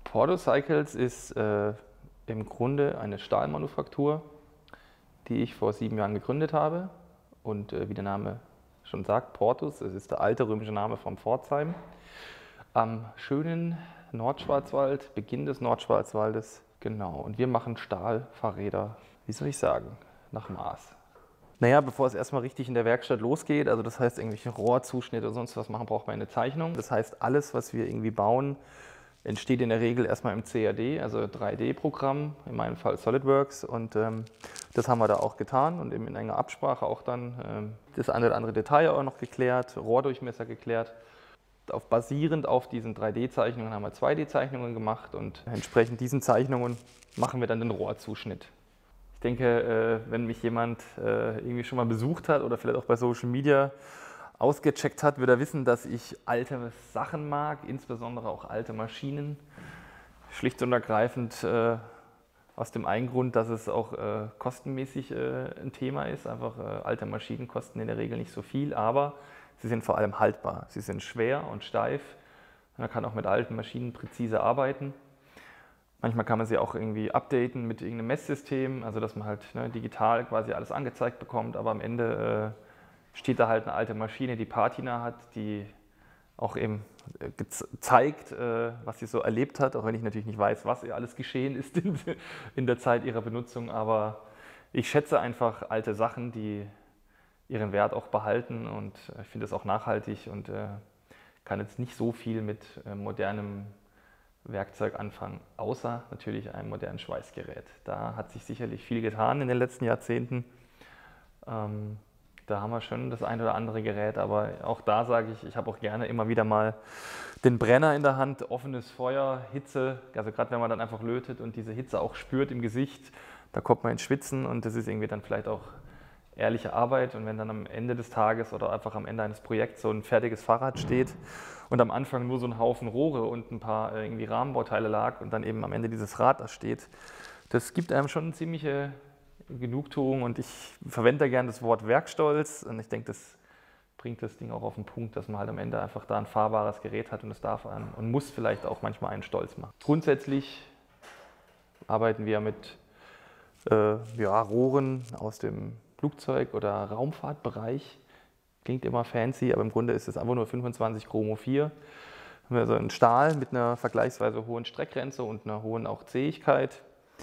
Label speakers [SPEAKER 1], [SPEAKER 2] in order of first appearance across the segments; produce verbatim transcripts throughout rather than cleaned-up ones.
[SPEAKER 1] Porto Cycles ist äh, im Grunde eine Stahlmanufaktur, die ich vor sieben Jahren gegründet habe. Und äh, wie der Name schon sagt, Portus, es ist der alte römische Name von Pforzheim. Am schönen Nordschwarzwald, Beginn des Nordschwarzwaldes, genau. Und wir machen Stahlfahrräder, wie soll ich sagen, nach Maß. Naja, bevor es erstmal richtig in der Werkstatt losgeht, also das heißt irgendwelche Rohrzuschnitte oder sonst was machen, braucht man eine Zeichnung. Das heißt, alles, was wir irgendwie bauen, entsteht in der Regel erstmal im C A D, also drei D-Programm, in meinem Fall SolidWorks. Und ähm, das haben wir da auch getan und eben in enger Absprache auch dann ähm, das eine oder andere Detail auch noch geklärt, Rohrdurchmesser geklärt. Auf, basierend auf diesen drei D-Zeichnungen haben wir zwei D-Zeichnungen gemacht und entsprechend diesen Zeichnungen machen wir dann den Rohrzuschnitt. Ich denke, äh, wenn mich jemand äh, irgendwie schon mal besucht hat oder vielleicht auch bei Social Media ausgecheckt hat, wird er wissen, dass ich alte Sachen mag, insbesondere auch alte Maschinen. Schlicht und ergreifend äh, aus dem einen Grund, dass es auch äh, kostenmäßig äh, ein Thema ist. Einfach äh, alte Maschinen kosten in der Regel nicht so viel, aber sie sind vor allem haltbar. Sie sind schwer und steif. Man kann auch mit alten Maschinen präzise arbeiten. Manchmal kann man sie auch irgendwie updaten mit irgendeinem Messsystem, also dass man halt ne, digital quasi alles angezeigt bekommt, aber am Ende äh, steht da halt eine alte Maschine, die Patina hat, die auch eben äh, zeigt, äh, was sie so erlebt hat, auch wenn ich natürlich nicht weiß, was ihr alles geschehen ist in, in der Zeit ihrer Benutzung, aber ich schätze einfach alte Sachen, die ihren Wert auch behalten und ich finde es auch nachhaltig und äh, kann jetzt nicht so viel mit äh, modernem Werkzeug anfangen, außer natürlich einem modernen Schweißgerät. Da hat sich sicherlich viel getan in den letzten Jahrzehnten. Ähm, da haben wir schon das ein oder andere Gerät, aber auch da sage ich, ich habe auch gerne immer wieder mal den Brenner in der Hand, offenes Feuer, Hitze, also gerade wenn man dann einfach lötet und diese Hitze auch spürt im Gesicht, da kommt man ins Schwitzen und das ist irgendwie dann vielleicht auch ehrliche Arbeit und wenn dann am Ende des Tages oder einfach am Ende eines Projekts so ein fertiges Fahrrad steht und am Anfang nur so ein Haufen Rohre und ein paar irgendwie Rahmenbauteile lag und dann eben am Ende dieses Rad da steht, das gibt einem schon eine ziemliche Genugtuung und ich verwende da gerne das Wort Werkstolz und ich denke, das bringt das Ding auch auf den Punkt, dass man halt am Ende einfach da ein fahrbares Gerät hat und das darf einen und muss vielleicht auch manchmal einen stolz machen. Grundsätzlich arbeiten wir mit äh, ja, Rohren aus dem Flugzeug- oder Raumfahrtbereich. Klingt immer fancy, aber im Grunde ist es einfach nur fünfundzwanzig Chromo vier. Wir haben also einen Stahl mit einer vergleichsweise hohen Streckgrenze und einer hohen auch Zähigkeit.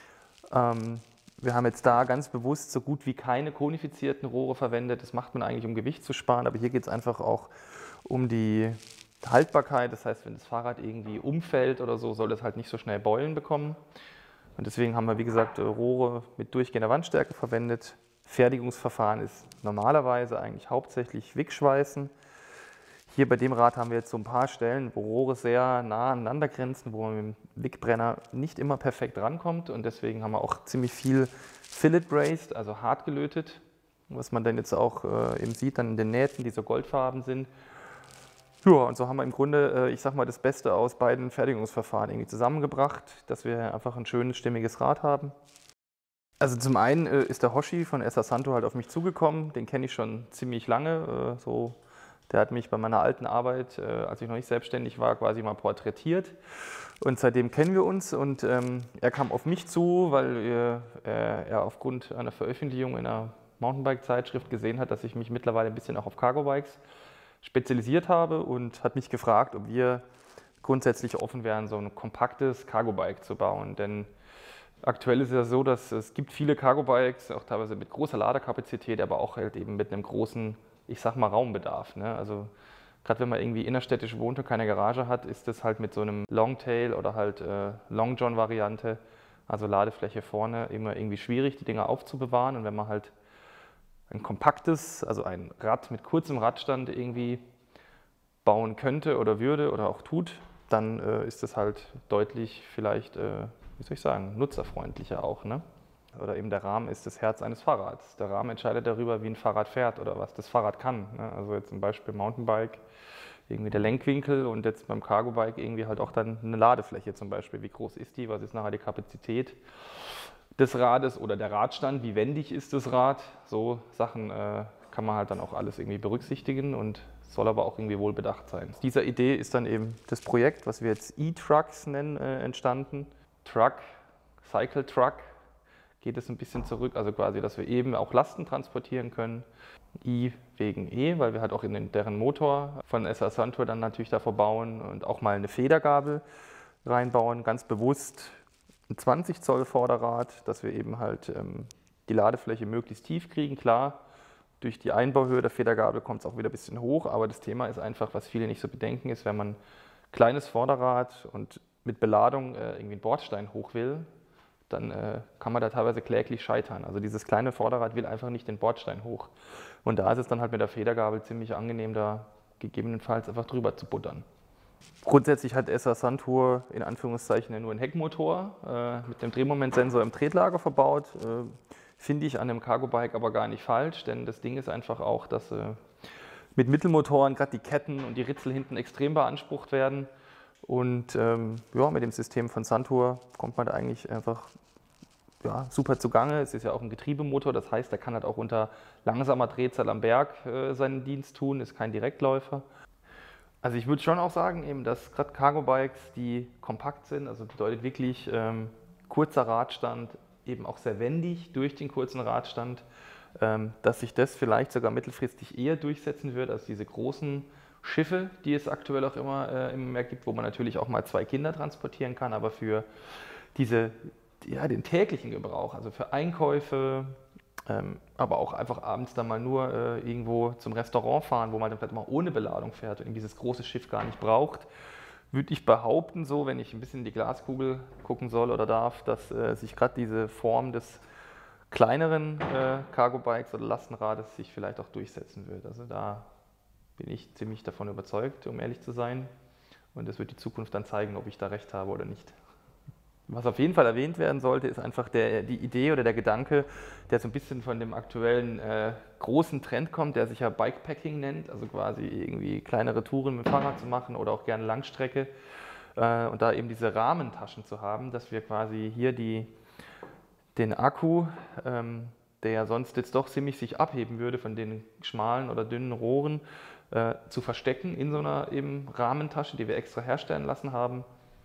[SPEAKER 1] Ähm, wir haben jetzt da ganz bewusst so gut wie keine konifizierten Rohre verwendet. Das macht man eigentlich, um Gewicht zu sparen, aber hier geht es einfach auch um die Haltbarkeit. Das heißt, wenn das Fahrrad irgendwie umfällt oder so, soll es halt nicht so schnell Beulen bekommen. Und deswegen haben wir, wie gesagt, Rohre mit durchgehender Wandstärke verwendet. Fertigungsverfahren ist normalerweise eigentlich hauptsächlich Wickschweißen. Hier bei dem Rad haben wir jetzt so ein paar Stellen, wo Rohre sehr nah aneinander grenzen, wo man mit dem Wickbrenner nicht immer perfekt rankommt. Und deswegen haben wir auch ziemlich viel Fillet Braced, also hart gelötet, was man dann jetzt auch äh, eben sieht dann in den Nähten, die so goldfarben sind. Ja, und so haben wir im Grunde, äh, ich sag mal, das Beste aus beiden Fertigungsverfahren irgendwie zusammengebracht, dass wir einfach ein schönes, stimmiges Rad haben. Also zum einen äh, ist der Hoshi von Essa Santo halt auf mich zugekommen, den kenne ich schon ziemlich lange. Äh, so, der hat mich bei meiner alten Arbeit, äh, als ich noch nicht selbstständig war, quasi mal porträtiert. Und seitdem kennen wir uns und ähm, er kam auf mich zu, weil äh, er aufgrund einer Veröffentlichung in einer Mountainbike-Zeitschrift gesehen hat, dass ich mich mittlerweile ein bisschen auch auf Cargo-Bikes spezialisiert habe und hat mich gefragt, ob wir grundsätzlich offen wären, so ein kompaktes Cargo-Bike zu bauen. Denn aktuell ist es ja so, dass es gibt viele Cargo-Bikes, auch teilweise mit großer Ladekapazität, aber auch halt eben mit einem großen, ich sag mal, Raumbedarf. Ne? Also gerade wenn man irgendwie innerstädtisch wohnt und keine Garage hat, ist das halt mit so einem Longtail oder halt äh, Long John-Variante, also Ladefläche vorne, immer irgendwie schwierig, die Dinger aufzubewahren. Und wenn man halt ein kompaktes, also ein Rad mit kurzem Radstand irgendwie bauen könnte oder würde oder auch tut, dann äh, ist das halt deutlich vielleicht äh, wie soll ich sagen, nutzerfreundlicher auch. Ne? Oder eben der Rahmen ist das Herz eines Fahrrads. Der Rahmen entscheidet darüber, wie ein Fahrrad fährt oder was das Fahrrad kann. Ne? Also jetzt zum Beispiel Mountainbike, irgendwie der Lenkwinkel und jetzt beim Cargo-Bike irgendwie halt auch dann eine Ladefläche zum Beispiel. Wie groß ist die, was ist nachher die Kapazität des Rades oder der Radstand, wie wendig ist das Rad. So Sachen äh, kann man halt dann auch alles irgendwie berücksichtigen und soll aber auch irgendwie wohlbedacht sein. Aus dieser Idee ist dann eben das Projekt, was wir jetzt E-Trucks nennen, äh, entstanden. Truck, Cycle Truck geht es ein bisschen zurück, also quasi, dass wir eben auch Lasten transportieren können. I wegen E, weil wir halt auch in den, deren Motor von S R Santur dann natürlich davor bauen und auch mal eine Federgabel reinbauen, ganz bewusst ein zwanzig Zoll Vorderrad, dass wir eben halt ähm, die Ladefläche möglichst tief kriegen. Klar, durch die Einbauhöhe der Federgabel kommt es auch wieder ein bisschen hoch, aber das Thema ist einfach, was viele nicht so bedenken, ist, wenn man kleines Vorderrad und mit Beladung äh, irgendwie einen Bordstein hoch will, dann äh, kann man da teilweise kläglich scheitern. Also dieses kleine Vorderrad will einfach nicht den Bordstein hoch. Und da ist es dann halt mit der Federgabel ziemlich angenehm, da gegebenenfalls einfach drüber zu buttern. Grundsätzlich hat S R Santur in Anführungszeichen nur einen Heckmotor äh, mit dem Drehmomentsensor im Tretlager verbaut. Äh, Finde ich an einem Cargo-Bike aber gar nicht falsch, denn das Ding ist einfach auch, dass äh, mit Mittelmotoren gerade die Ketten und die Ritzel hinten extrem beansprucht werden. Und ähm, ja, mit dem System von Santur kommt man da eigentlich einfach ja, super zugange. Es ist ja auch ein Getriebemotor, das heißt, der kann halt auch unter langsamer Drehzahl am Berg äh, seinen Dienst tun, ist kein Direktläufer. Also ich würde schon auch sagen, eben, dass gerade Cargo-Bikes, die kompakt sind, also bedeutet wirklich ähm, kurzer Radstand, eben auch sehr wendig durch den kurzen Radstand, ähm, dass sich das vielleicht sogar mittelfristig eher durchsetzen wird als diese großen Schiffe, die es aktuell auch immer, äh, immer mehr gibt, wo man natürlich auch mal zwei Kinder transportieren kann, aber für diese, ja, den täglichen Gebrauch, also für Einkäufe, ähm, aber auch einfach abends dann mal nur äh, irgendwo zum Restaurant fahren, wo man dann vielleicht mal ohne Beladung fährt und dieses große Schiff gar nicht braucht, würde ich behaupten, so, wenn ich ein bisschen in die Glaskugel gucken soll oder darf, dass äh, sich gerade diese Form des kleineren äh, Cargo-Bikes oder Lastenrades sich vielleicht auch durchsetzen wird. Also da bin ich ziemlich davon überzeugt, um ehrlich zu sein. Und es wird die Zukunft dann zeigen, ob ich da recht habe oder nicht. Was auf jeden Fall erwähnt werden sollte, ist einfach der, die Idee oder der Gedanke, der so ein bisschen von dem aktuellen äh, großen Trend kommt, der sich ja Bikepacking nennt, also quasi irgendwie kleinere Touren mit dem Fahrrad zu machen oder auch gerne Langstrecke äh, und da eben diese Rahmentaschen zu haben, dass wir quasi hier die, den Akku, ähm, der ja sonst jetzt doch ziemlich sich abheben würde von den schmalen oder dünnen Rohren, äh, zu verstecken in so einer eben Rahmentasche, die wir extra herstellen lassen haben.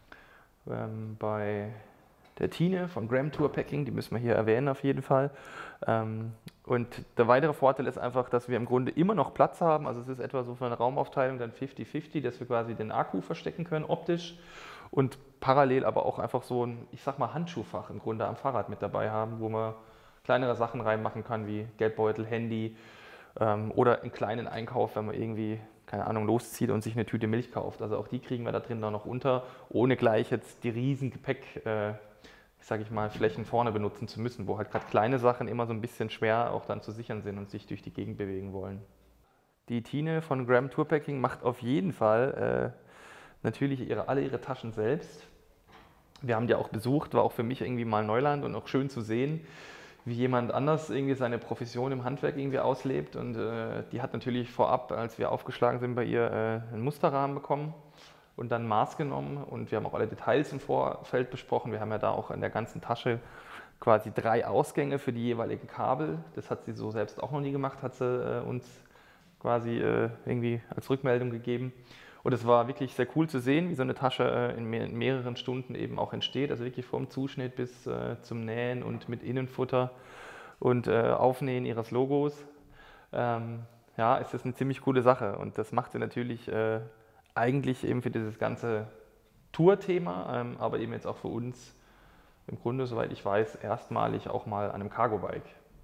[SPEAKER 1] Ähm, bei der Tine von Gram Tour Packing, die müssen wir hier erwähnen auf jeden Fall. Ähm, und der weitere Vorteil ist einfach, dass wir im Grunde immer noch Platz haben. Also es ist etwa so für eine Raumaufteilung dann fünfzig fünfzig, dass wir quasi den Akku verstecken können optisch und parallel aber auch einfach so ein, ich sag mal, Handschuhfach im Grunde am Fahrrad mit dabei haben, wo man kleinere Sachen reinmachen kann wie Geldbeutel, Handy ähm, oder einen kleinen Einkauf, wenn man irgendwie, keine Ahnung, loszieht und sich eine Tüte Milch kauft. Also auch die kriegen wir da drin dann noch unter, ohne gleich jetzt die riesen Gepäck, äh, sage ich mal, Flächen vorne benutzen zu müssen, wo halt gerade kleine Sachen immer so ein bisschen schwer auch dann zu sichern sind und sich durch die Gegend bewegen wollen. Die Tine von Gram Tour Packing macht auf jeden Fall äh, natürlich ihre, alle ihre Taschen selbst. Wir haben die auch besucht, war auch für mich irgendwie mal Neuland und auch schön zu sehen, wie jemand anders irgendwie seine Profession im Handwerk irgendwie auslebt. Und äh, die hat natürlich vorab, als wir aufgeschlagen sind bei ihr, äh, einen Musterrahmen bekommen und dann Maß genommen. Und wir haben auch alle Details im Vorfeld besprochen. Wir haben ja da auch in der ganzen Tasche quasi drei Ausgänge für die jeweiligen Kabel. Das hat sie so selbst auch noch nie gemacht, hat sie äh, uns quasi äh, irgendwie als Rückmeldung gegeben. Und es war wirklich sehr cool zu sehen, wie so eine Tasche äh, in, mehr, in mehreren Stunden eben auch entsteht. Also wirklich vom Zuschnitt bis äh, zum Nähen und mit Innenfutter und äh, Aufnähen ihres Logos. Ähm, ja, ist das eine ziemlich coole Sache. Und das macht sie natürlich äh, eigentlich eben für dieses ganze Tour-Thema, ähm, aber eben jetzt auch für uns im Grunde, soweit ich weiß, erstmalig auch mal an einem Cargo-Bike.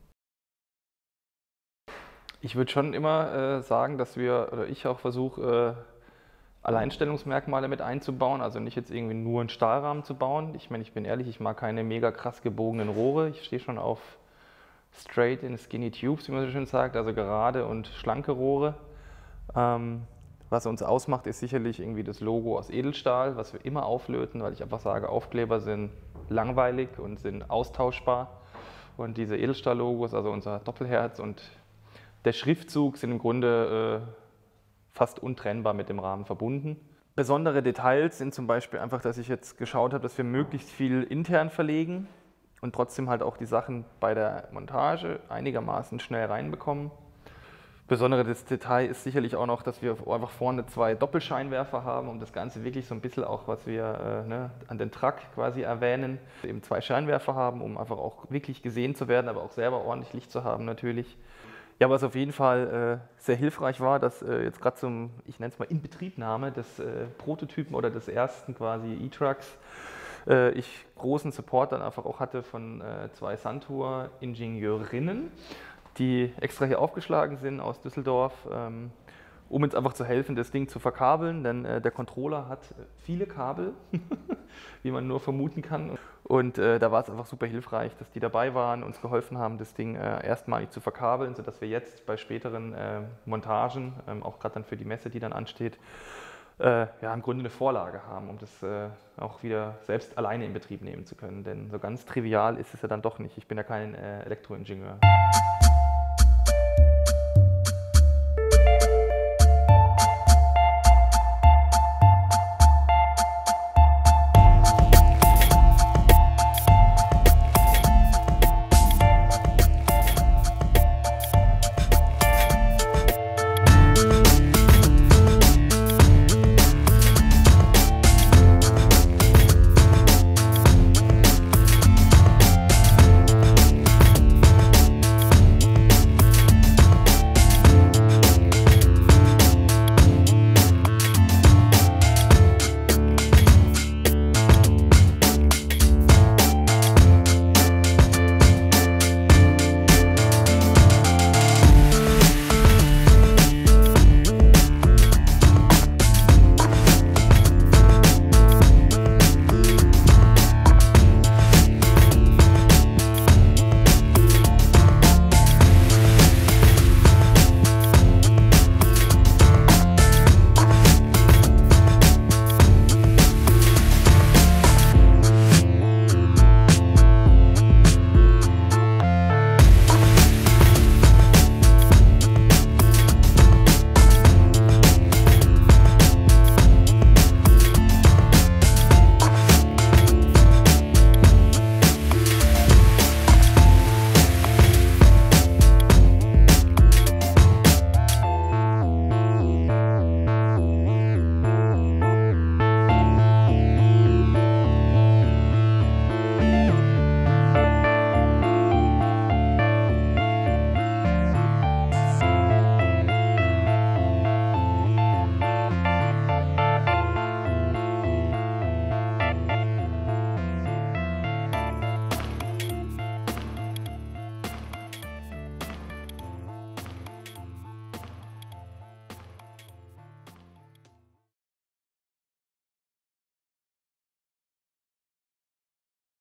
[SPEAKER 1] Ich würde schon immer äh, sagen, dass wir, oder ich auch versuche, äh, Alleinstellungsmerkmale mit einzubauen, also nicht jetzt irgendwie nur einen Stahlrahmen zu bauen. Ich meine, ich bin ehrlich, ich mag keine mega krass gebogenen Rohre. Ich stehe schon auf straight in skinny tubes, wie man so schön sagt, also gerade und schlanke Rohre. Ähm, was uns ausmacht, ist sicherlich irgendwie das Logo aus Edelstahl, was wir immer auflöten, weil ich einfach sage, Aufkleber sind langweilig und sind austauschbar. Und diese Edelstahl-Logos, also unser Doppelherz und der Schriftzug sind im Grunde äh, fast untrennbar mit dem Rahmen verbunden. Besondere Details sind zum Beispiel einfach, dass ich jetzt geschaut habe, dass wir möglichst viel intern verlegen und trotzdem halt auch die Sachen bei der Montage einigermaßen schnell reinbekommen. Besonderes Detail ist sicherlich auch noch, dass wir einfach vorne zwei Doppelscheinwerfer haben, um das Ganze wirklich so ein bisschen auch, was wir äh, ne, an den Truck quasi erwähnen, eben zwei Scheinwerfer haben, um einfach auch wirklich gesehen zu werden, aber auch selber ordentlich Licht zu haben natürlich. Ja, was auf jeden Fall äh, sehr hilfreich war, dass äh, jetzt gerade zum, ich nenne es mal Inbetriebnahme des äh, Prototypen oder des ersten quasi E-Trucks, äh, ich großen Support dann einfach auch hatte von äh, zwei Santur-Ingenieurinnen, die extra hier aufgeschlagen sind aus Düsseldorf, ähm, um uns einfach zu helfen, das Ding zu verkabeln, denn äh, der Controller hat viele Kabel, wie man nur vermuten kann. Und äh, da war es einfach super hilfreich, dass die dabei waren, uns geholfen haben, das Ding äh, erstmalig zu verkabeln, sodass wir jetzt bei späteren äh, Montagen, ähm, auch gerade dann für die Messe, die dann ansteht, äh, ja, im Grunde eine Vorlage haben, um das äh, auch wieder selbst alleine in Betrieb nehmen zu können. Denn so ganz trivial ist es ja dann doch nicht. Ich bin ja kein äh, Elektroingenieur.